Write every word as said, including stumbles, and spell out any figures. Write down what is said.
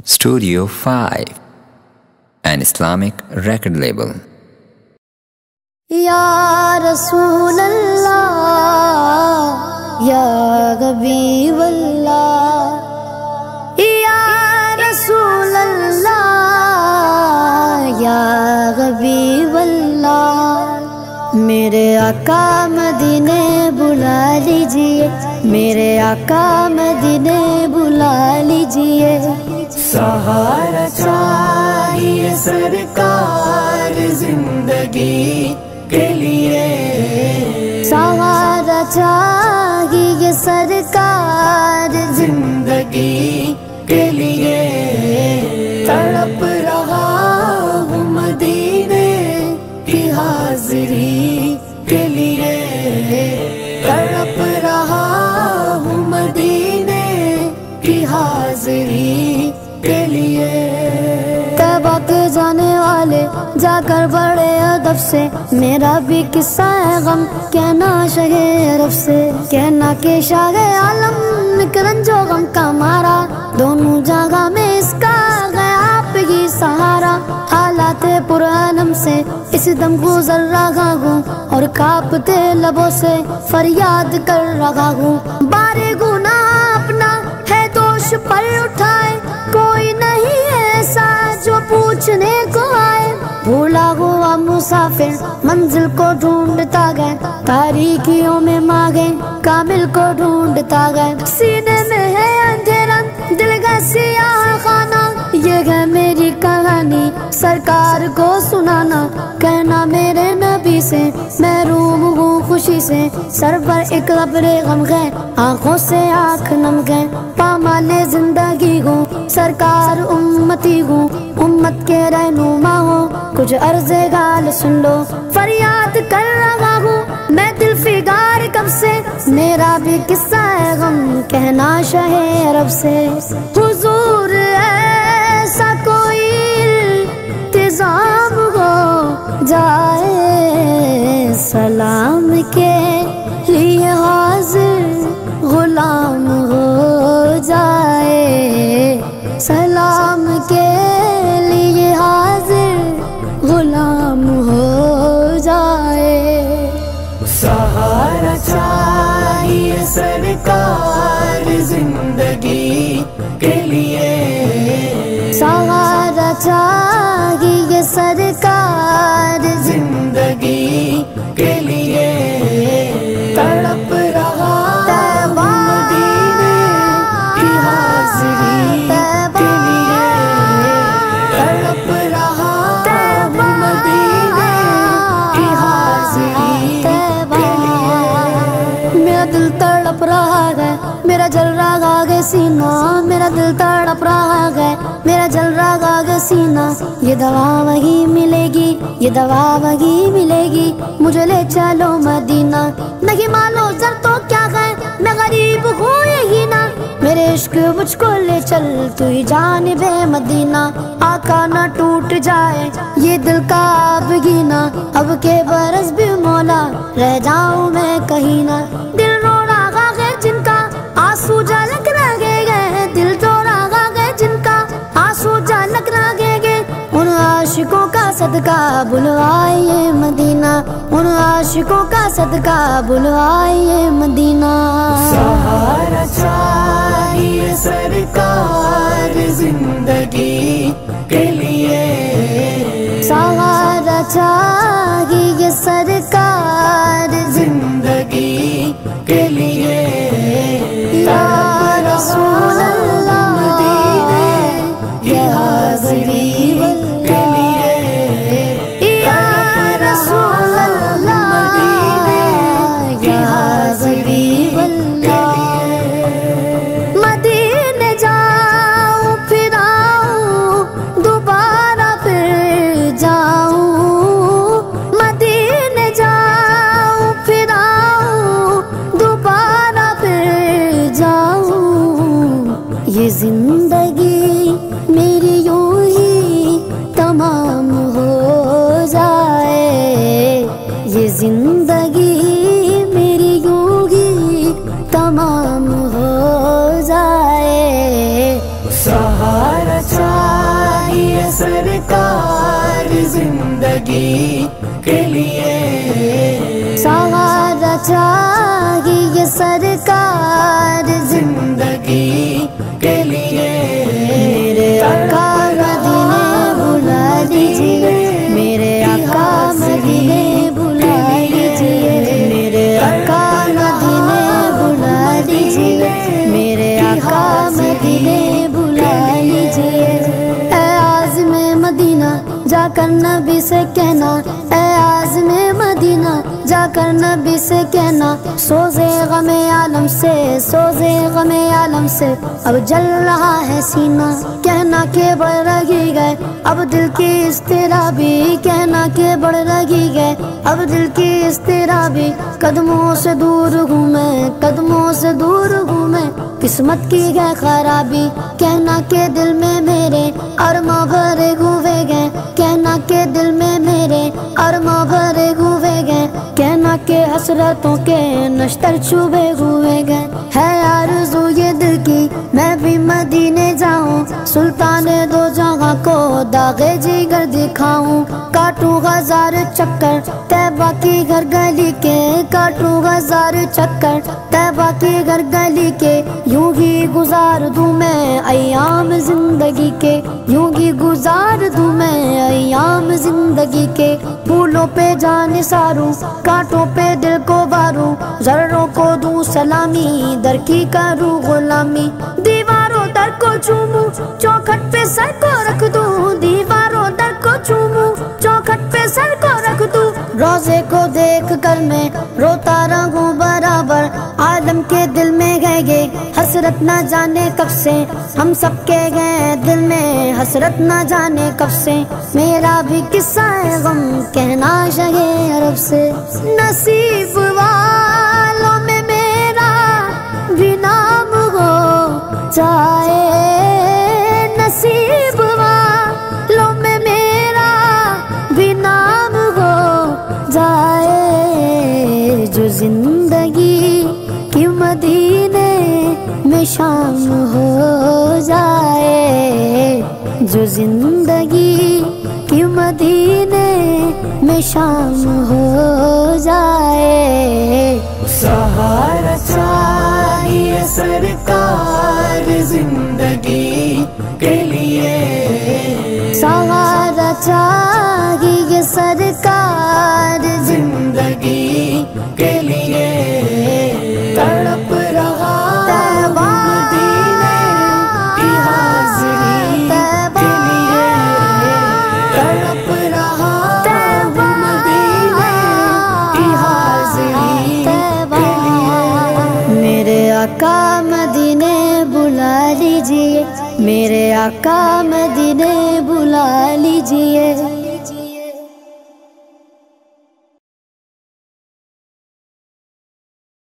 Studio five, an Islamic record label. Ya Rasulallah, Ya Habibullah, Ya Rasulallah, Ya Habibullah. میرے آقا مدینے بلا لیجئے، میرے آقا مدینے بلا لیجئے. سہارا چاہیے سرکار زندگی کے لیے، سہارا چاہیے سرکار زندگی کے لیے. تڑپ رہا ہوں مدینے کی حاضری کے لیے، تڑپ رہا ہوں مدینے کی حاضری کے لیے. طیبہ کے جانے والے جا کر بڑے ادب سے، میرا بھی قصہ ہے غم کہنا شاہ عرب سے. کہنا کہ شاہ عالم کرنج و غم کا مارا، دونوں جگہ میں اس کا گیا آپ ہی سہارا. حالات پرانم سے اس دم گزر رہا ہوں، اور کانپتے لبوں سے فریاد کر رہا ہوں. بارے گناہ اپنا ہے دوش پر اٹھائے، کوئی نہیں ایسا جو پوچھنے کو آئے. بھولا ہوا مسافر منزل کو ڈھونڈتا گئے، تاریکیوں میں مانگے کامل کو ڈھونڈتا گئے. سینے میں ہے اندھیرا دل کا سیاہ خانہ، یہ ہے میری کہانی سرکار کو سنانا. کہنا میرے نبی سے محروم ہوں خوشی سے، سر پر ایک ابر غم ہے آنکھوں سے آنکھ نم گئے. پامالے زندگی ہوں سرکار امتی ہوں، امت کے رہنما ہوں، کچھ عرض گال سن لو. فریاد کر رہا ہوں میں دل فگار کب سے، میرا بھی قصہ ہے غم کہنا شاہ عرب سے. حضور ایسا کوئی التزام ہو جائے، سلام کے لیے حاضر غلام ہو جائے، سلام کے لیے حاضر غلام ہو جائے. سہارا چاہیے سرکار زندگی کے لیے، سہارا چاہیے سرکار زندگی کے لیے. تڑپ رہا ہوں مدینے کی حاضری کے لیے، تڑپ رہا ہوں مدینے کی حاضری کے لیے. میرا دل تڑپ رہا ہے، میرا جل رہا ہے سینہ، میرا دل تڑپ رہا ہے، میرا جل رہا ہے سینہ. یہ دوا وہی ملے گی، یہ دوا وہی ملے گی، مجھے لے چلو مدینہ. نہیں مانو زر تو کیا ہے، میں غریب ہوں یہی نا، میرے عشق مجھ کو لے چل تو ہی جانب مدینہ. آقا نہ ٹوٹ جائے یہ دل کا اب گینا، اب کے برس بھی مولا رہ جاؤں میں کہیں نہ. دل رو رہا ہے جن کا آنسو جھلک رہے گئے، دل رو رہا ہے جن کا آنسو جھلک رہے گئے. ان عاشقوں کا صدقہ بلوائیے مدینہ، ان عاشقوں کا صدقہ بلوائیے مدینہ. سہارا چاہیے سرکار زندگی کے لیے، سہارا چاہیے سرکار زندگی کے لیے. یا رسول اللہ مدینے کی حاضری کے لیے، یا رسول اللہ مدینے کی حاضری کے لیے. مدینے جاؤں پھر آؤں دوبارہ پھر جاؤں، مدینے جاؤں پھر آؤں دوبارہ پھر جاؤں. یہ زندگی میری یوں ہی تمام ہو جائے، یہ زندگی میری یوں ہی تمام ہو جائے. سہارا سرکار زندگی کے لیے، سہارا چاہیے سرکار زندگی کے لیے، میرے آقا مدینے بلا لیجیے، میرے آقا مدینے بلا لیجیے، میرے آقا مدینے بلا لیجیے، میرے آقا مدینے بلا لیجیے۔ اے عازم مدینہ جا کر نبی سے کہنا، اے عازم مدینہ جا کر نبی سے کہنا، سوزے غم عالم سے، سوزے غم عالم سے اب جل رہا ہے سینہ، کہنا کہ بڑھ رہی گئے اب دل کی اضطرابی، کہنا کہ بڑھ رہی گئے اب دل کی اضطرابی، قدموں سے دور ہوں میں، قدموں سے دور ہوں میں، قسمت کی ہے خرابی، کہنا کہ دل میں میرے ارماں بھرے ہوئے گئے، کہنا کہ دل میں میرے ارماں بھرے ہوئے گئے، کہنا کہ حسرتوں کے نشتر چوبے ہوئے گئے، ہے آرزو یہ دل کی میں بھی مدینے جاؤں، سلطان دو جہاں کو داغے جگر دکھاؤں، کاٹوں ہزار چکر طیبہ کی گھر گلی کے، کاٹوں ہزار چکر طیبہ کی گھر گلی کے، یوں ہی گزار دوں میں ایام زندگی کے، یوں ہی گزار دوں میں ایام زندگی کے، پھولوں پہ جان ساروں کانٹوں پہ دل کو باروں، ذروں کو دوں سلامی در کی کروں غلامی، دیواروں در کو چوموں چوکھٹ پہ سر کو رکھ دوں، دیواروں در کو چوموں چوکھٹ پہ سر کو رکھ دوں، روزے کو دیکھ کر میں روتا رہوں برابر، عالم کے دل میں گئے گے حسرت نہ جانے کب سے، ہم سب کے گئے دل میں حسرت نہ جانے کب سے، میرا بھی قصہ ہے غم کہنا شاہ عرب سے، نصیب والوں میں میرا بھی نام ہو جائے، نصیب والوں میں میرا بھی نام ہو جائے، جو زندگی کی مدینے میں شام ہو جائے، جو زندگی کی مدینے میں شام ہو جائے، سہارا چاہیے سرکار زندگی کے لیے، سہارا چاہیے سرکار زندگی کے لیے، تڑپ رہا مدینے کی حاضری کے لیے، تڑپ رہا مدینے کی حاضری کے لیے، میرے آقا مدینے بلا لیجیے، میرے آقا مدینے بلا لیجیے۔